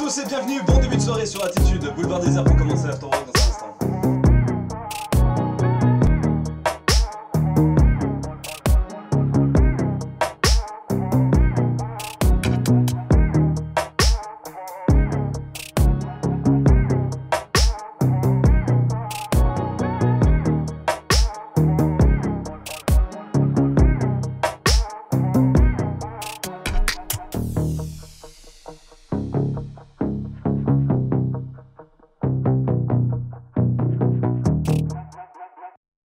tous et bienvenue, bon début de soirée sur Attitude, boulevard désert pour commencer l'afterwork